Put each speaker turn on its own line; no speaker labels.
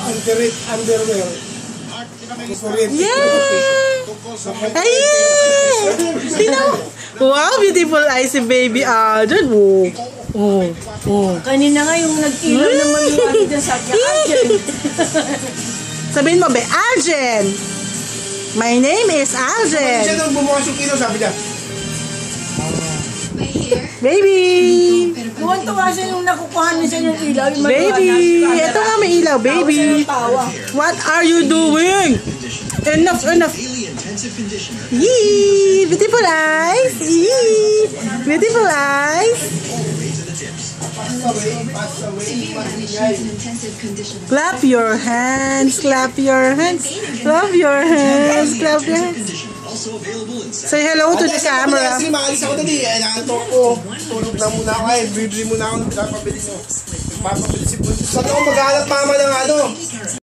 underwear.
Yeah! Ayun! Wow, beautiful eyes si baby Aldjen.
Kanina nga yung nag-ilaw naman yung ano dyan sa Aldjen.
Sabihin mo, Aldjen! My name is Aldjen.
Siya nung bumukas yung ilaw, sabi niya.
Baby!
Tuwan-tuwa siya nung nakukuha niya yung ilaw.
Baby! Ito nga may ilaw, baby. What are you doing? Enough, enough. Yee! Beautiful eyes. Yee! Beautiful eyes. Clap your hands. Clap your hands. Clap your hands. Clap your hands. Say hello to the camera.
Kasi maalis ako dali. Nakantok ko. Tulog na muna ako. Bibili muna ako ng pinapabili mo. Papabili si Buntis. Ba't ako maghanap mama ng ano?